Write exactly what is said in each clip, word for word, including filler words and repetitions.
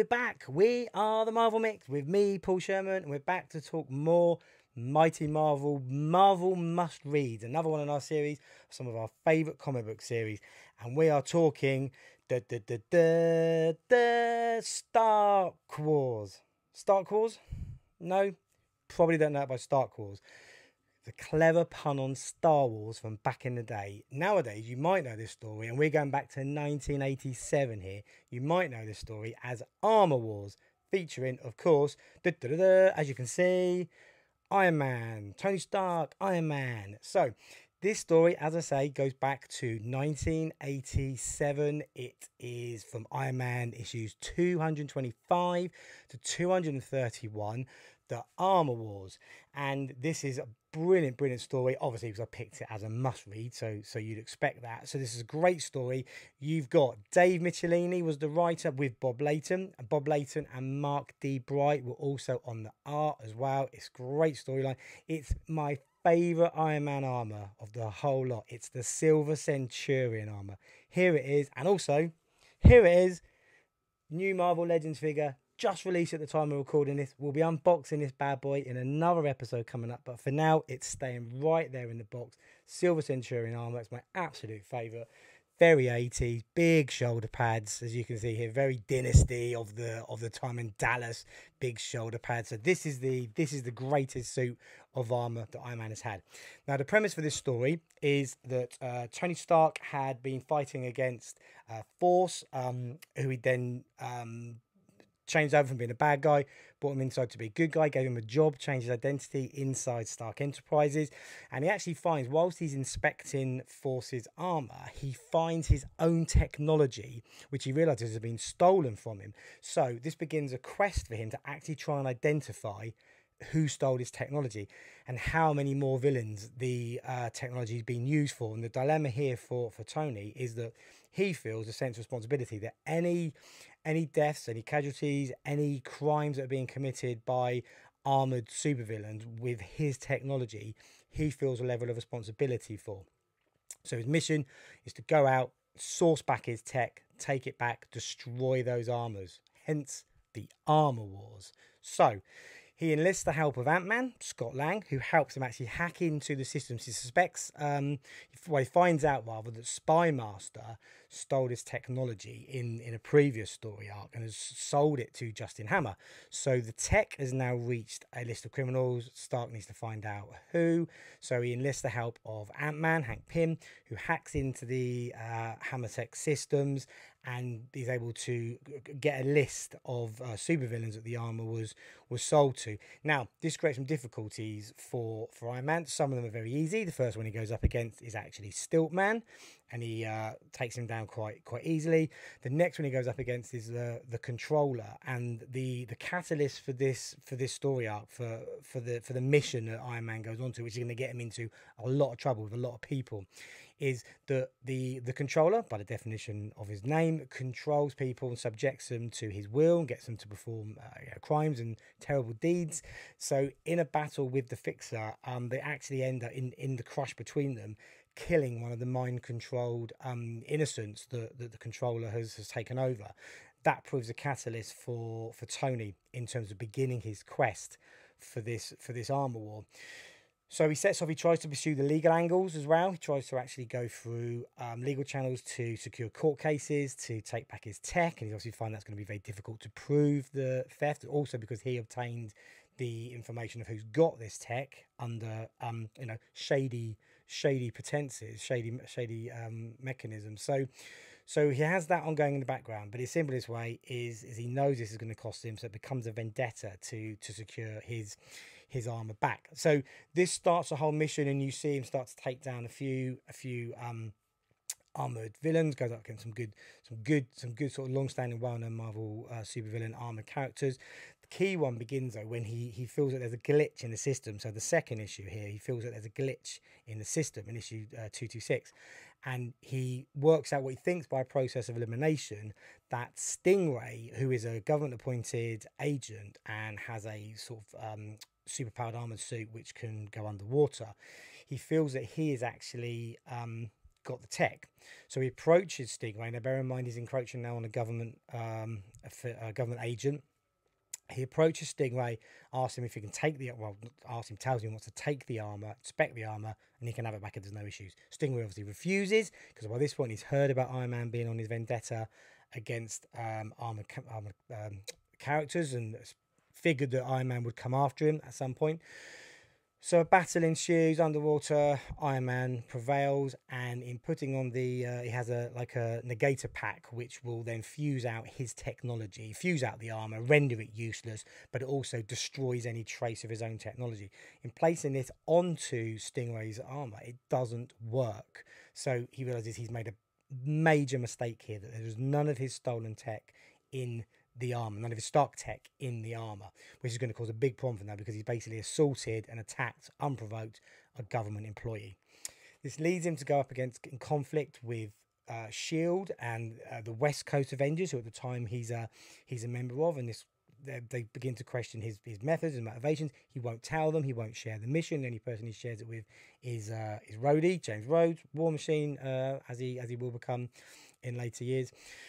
we're back. We are the Marvel Mix with me, Paul Sherman, and we're back to talk more Mighty Marvel, Marvel Must Reads, another one in our series, some of our favourite comic book series. And we are talking the the the the, the Stark Wars. Stark Wars? No, probably don't know it by Stark Wars. The clever pun on Star Wars from back in the day. Nowadays, you might know this story, and we're going back to nineteen eighty-seven here. You might know this story as Armour Wars, featuring, of course, da, da, da, da, as you can see, Iron Man, Tony Stark, Iron Man. So, this story, as I say, goes back to nineteen eighty-seven. It is from Iron Man issues two hundred twenty-five to two hundred thirty-one, the Armour Wars. And this is a brilliant, brilliant story, obviously, because I picked it as a must-read, so so you'd expect that. So this is a great story. You've got Dave Michelini was the writer with Bob Layton. And Bob Layton and Mark D. Bright were also on the art as well. It's a great storyline. It's my favourite Iron Man armour of the whole lot. It's the Silver Centurion armour. Here it is. And also, here it is. New Marvel Legends figure. Just released at the time of recording this. We'll be unboxing this bad boy in another episode coming up. But for now, it's staying right there in the box. Silver Centurion armour. It's my absolute favourite. Very eighties, big shoulder pads, as you can see here. Very dynasty of the of the time in Dallas. Big shoulder pads. So this is the this is the greatest suit of armour that Iron Man has had. Now the premise for this story is that uh, Tony Stark had been fighting against uh, Force, um, who he then um, changed over from being a bad guy, brought him inside to be a good guy, gave him a job, changed his identity inside Stark Enterprises. And he actually finds, whilst he's inspecting Force's armour, he finds his own technology, which he realises has been stolen from him. So this begins a quest for him to actually try and identify who stole his technology and how many more villains the uh, technology is being used for. And the dilemma here for, for Tony is that he feels a sense of responsibility that any any deaths, any casualties, any crimes that are being committed by armoured supervillains with his technology, he feels a level of responsibility for. So his mission is to go out, source back his tech, take it back, destroy those armours. Hence the Armour Wars. So he enlists the help of Ant-Man, Scott Lang, who helps him actually hack into the systems. He suspects, um, well, he finds out rather that Spy Master stole his technology in, in a previous story arc and has sold it to Justin Hammer. So the tech has now reached a list of criminals. Stark needs to find out who. So he enlists the help of Ant-Man, Hank Pym, who hacks into the uh, Hammer Tech systems and is able to get a list of uh, supervillains that the armour was was sold to. Now, this creates some difficulties for, for Iron Man. Some of them are very easy. The first one he goes up against is actually Stiltman, and he uh, takes him down quite quite easily. The next one he goes up against is the the Controller, and the the catalyst for this for this story arc for for the for the mission that Iron Man goes on to, which is going to get him into a lot of trouble with a lot of people, is that the the Controller, by the definition of his name, controls people and subjects them to his will and gets them to perform uh, you know, crimes and terrible deeds. So in a battle with the Fixer, um, they actually end up in in the crush between them, killing one of the mind-controlled um, innocents that, that the Controller has, has taken over. That proves a catalyst for for Tony in terms of beginning his quest for this for this armour war. So he sets off, he tries to pursue the legal angles as well. He tries to actually go through um, legal channels to secure court cases, to take back his tech. And he obviously finds that's going to be very difficult to prove the theft. Also because he obtained the information of who's got this tech under, um, you know, shady, shady pretenses, shady, shady um, mechanisms. So, so he has that ongoing in the background. But his simplest way is, is he knows this is going to cost him. So it becomes a vendetta to, to secure his... his armor back. So this starts a whole mission, and you see him start to take down a few a few um armored villains, goes up against some good some good some good sort of long-standing well-known Marvel uh, supervillain armored characters. The key one begins though when he he feels that there's a glitch in the system. So the second issue here, he feels that there's a glitch in the system in issue uh, two twenty-six, and he works out what he thinks by a process of elimination that Stingray, who is a government appointed agent and has a sort of um superpowered armored suit which can go underwater, he feels that he is actually um got the tech. So he approaches Stingray. Now, bear in mind, he's encroaching now on a government um, a, a government agent. He approaches Stingray, asks him if he can take the well, asks him, tells him he wants to take the armor, inspect the armor, and he can have it back if there's no issues. Stingray obviously refuses because by this point he's heard about Iron Man being on his vendetta against um, armored, armored um, characters and figured that Iron Man would come after him at some point. So a battle ensues underwater. Iron Man prevails, and in putting on the, uh, he has a like a negator pack, which will then fuse out his technology, fuse out the armor, render it useless, but it also destroys any trace of his own technology. In placing this onto Stingray's armor, it doesn't work. So he realizes he's made a major mistake here, that there's none of his stolen tech in the armor, none of his Stark tech in the armor, which is going to cause a big problem for now because he's basically assaulted and attacked unprovoked a government employee. This leads him to go up against in conflict with uh, Shield and uh, the West Coast Avengers, who at the time he's a he's a member of, and this they, they begin to question his his methods and motivations. He won't tell them. He won't share the mission. The only person he shares it with is uh, is Rhodey, James Rhodes, War Machine, uh, as he as he will become in later years.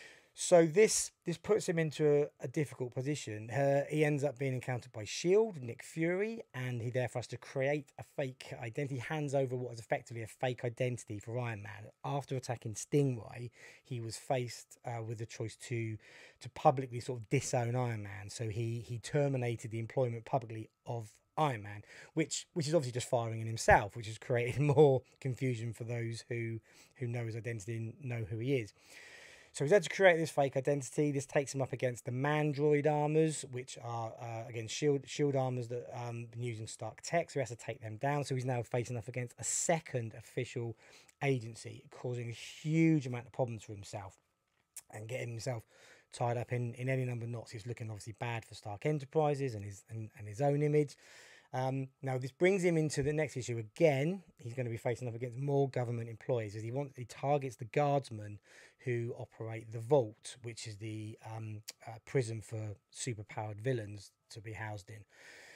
So this this puts him into a, a difficult position. Uh, he ends up being encountered by Shield, Nick Fury, and he therefore has to create a fake identity, hands over what is effectively a fake identity for Iron Man. After attacking Stingray, he was faced uh, with the choice to to publicly sort of disown Iron Man. So he he terminated the employment publicly of Iron Man, which which is obviously just firing in himself, which has created more confusion for those who who know his identity and know who he is. So he's had to create this fake identity. This takes him up against the Mandroid armors, which are, uh, again, shield shield armors that um been using Stark tech. So he has to take them down. So he's now facing off against a second official agency, causing a huge amount of problems for himself and getting himself tied up in, in any number of knots. He's looking obviously bad for Stark Enterprises and his and, and his own image. Um, now this brings him into the next issue again. He's going to be facing up against more government employees as he wants. He targets the guardsmen who operate the Vault, which is the um, uh, prison for superpowered villains to be housed in.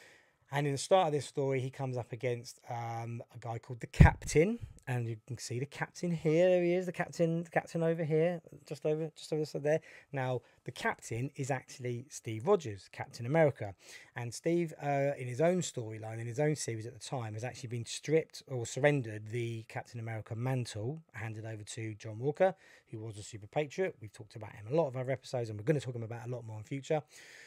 And in the start of this story, he comes up against um, a guy called the Captain, and you can see the Captain here. There he is, the Captain, the Captain over here, just over, just over there. Now, the Captain is actually Steve Rogers, Captain America, and Steve, uh, in his own storyline, in his own series at the time, has actually been stripped or surrendered the Captain America mantle, handed over to John Walker, who was a super patriot. We've talked about him in a lot of other episodes, and we're going to talk him about a lot more in future.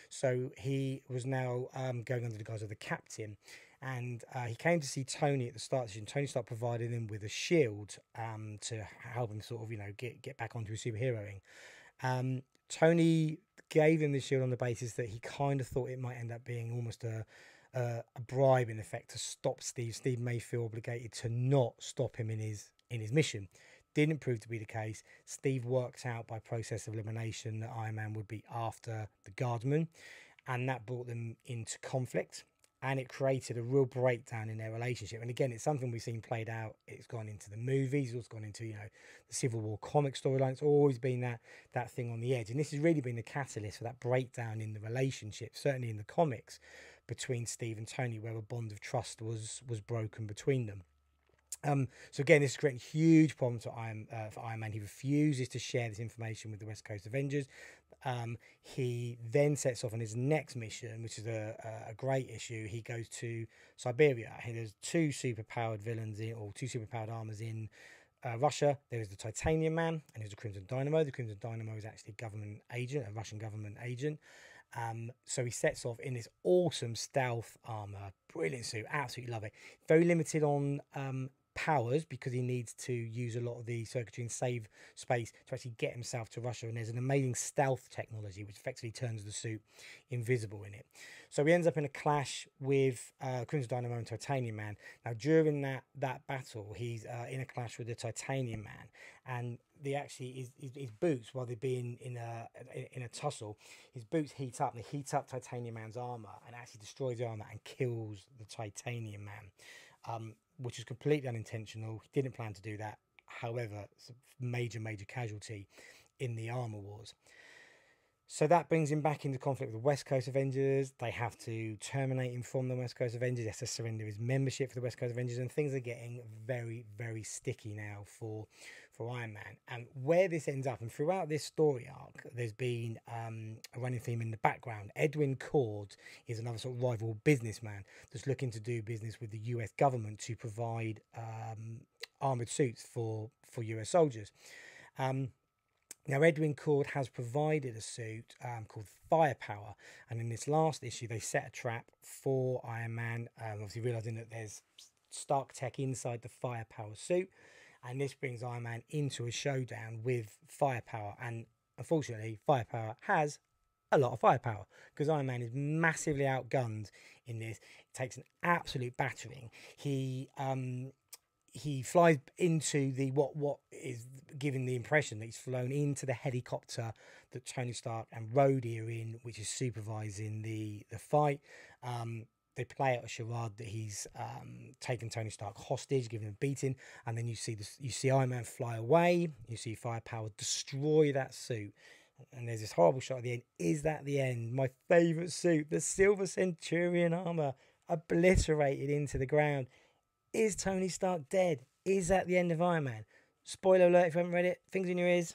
So he was now um, going under the guise of the Captain, and uh, he came to see Tony at the start of the season. Tony started providing him with a shield um, to help him sort of, you know, get get back onto his superheroing. Um, Tony gave him the shield on the basis that he kind of thought it might end up being almost a a, a bribe in effect to stop Steve. Steve may feel obligated to not stop him in his in his mission. Didn't prove to be the case. Steve worked out by process of elimination that Iron Man would be after the Guardsmen, and that brought them into conflict, and it created a real breakdown in their relationship. And again, it's something we've seen played out. It's gone into the movies, it's gone into, you know, the Civil War comic storyline. It's always been that that thing on the edge, and this has really been the catalyst for that breakdown in the relationship, certainly in the comics, between Steve and Tony, where a bond of trust was was broken between them. Um, so again, this is creating huge problems for Iron, uh, for Iron Man. He refuses to share this information with the West Coast Avengers. Um, he then sets off on his next mission, which is a, a great issue. He goes to Siberia. And there's two super-powered villains in, or two super-powered armors in uh, Russia. There is the Titanium Man, and there's the Crimson Dynamo. The Crimson Dynamo is actually a government agent, a Russian government agent. Um, so he sets off in this awesome stealth armor, brilliant suit, absolutely love it. Very limited on um, powers because he needs to use a lot of the circuitry and save space to actually get himself to Russia, and there's an amazing stealth technology which effectively turns the suit invisible in it. So he ends up in a clash with uh, Crimson Dynamo and Titanium Man. Now during that that battle, he's uh, in a clash with the Titanium Man, and the actually his, his, his boots, while they're being in a in a tussle, his boots heat up and they heat up Titanium Man's armor and actually destroys the armor and kills the Titanium Man. Um, which is completely unintentional. He didn't plan to do that. However, it's a major, major casualty in the Armour Wars. So that brings him back into conflict with the West Coast Avengers. They have to terminate him from the West Coast Avengers. He has to surrender his membership for the West Coast Avengers, and things are getting very, very sticky now for for Iron Man. And where this ends up, and throughout this story arc, there's been um, a running theme in the background. Edwin Cord is another sort of rival businessman that's looking to do business with the U S government to provide um, armoured suits for, for U S soldiers. Um, Now, Edwin Cord has provided a suit um, called Firepower, and in this last issue, they set a trap for Iron Man, um, obviously realising that there's Stark tech inside the Firepower suit, and this brings Iron Man into a showdown with Firepower, and unfortunately, Firepower has a lot of firepower, because Iron Man is massively outgunned in this. It takes an absolute battering. He... Um, He flies into the what what is giving the impression that he's flown into the helicopter that Tony Stark and Rhodey are in, which is supervising the the fight. Um, they play out a charade that he's um, taken Tony Stark hostage, giving him a beating, and then you see this, you see Iron Man fly away. You see Firepower destroy that suit, and there's this horrible shot at the end. Is that the end? My favourite suit, the Silver Centurion armor, obliterated into the ground. Is Tony Stark dead? Is that the end of Iron Man? Spoiler alert if you haven't read it. Things in your ears.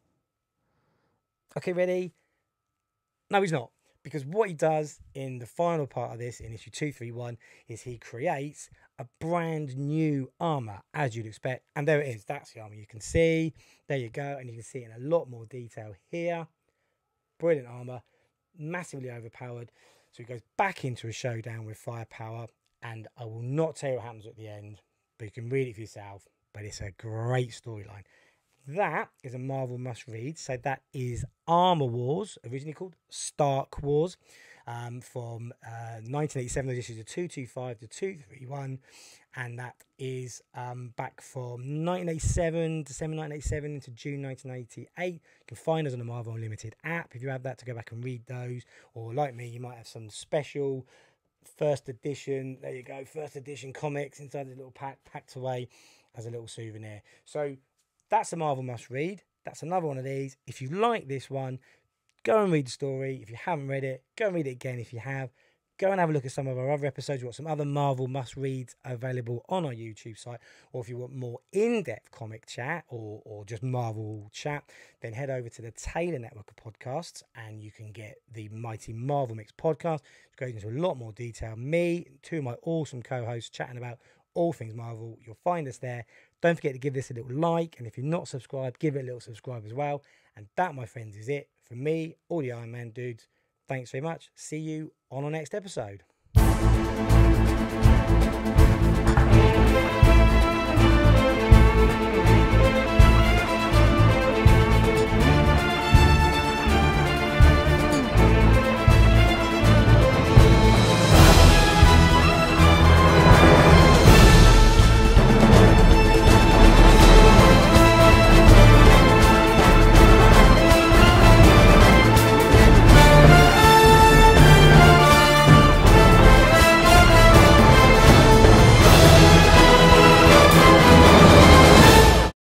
Okay, ready? No, he's not. Because what he does in the final part of this, in issue two thirty-one, is he creates a brand new armour, as you'd expect. And there it is. That's the armour you can see. There you go. And you can see it in a lot more detail here. Brilliant armour. Massively overpowered. So he goes back into a showdown with Firepower. And I will not tell you what happens at the end, but you can read it for yourself. But it's a great storyline. That is a Marvel must-read. So that is Armour Wars, originally called Stark Wars, um, from uh, nineteen eighty-seven. Those issues are two twenty-five to two thirty-one. And that is um, back from nineteen eighty-seven, December nineteen eighty-seven into June nineteen eighty-eight. You can find us on the Marvel Unlimited app. If you have that, to go back and read those. Or like me, you might have some special first edition, there you go, first edition comics inside the little pack, packed away as a little souvenir. So that's a Marvel must read. That's another one of these. If you like this one, go and read the story. If you haven't read it, go and read it again. If you have, go and have a look at some of our other episodes. We've got some other Marvel must reads available on our YouTube site. Or if you want more in-depth comic chat or, or just Marvel chat, then head over to the Taylor Network of podcasts and you can get the Mighty Marvel Mix podcast, which goes into a lot more detail. Me, two of my awesome co-hosts chatting about all things Marvel. You'll find us there. Don't forget to give this a little like, and if you're not subscribed, give it a little subscribe as well. And that, my friends, is it for me, all the Iron Man dudes. Thanks very much. See you on our next episode.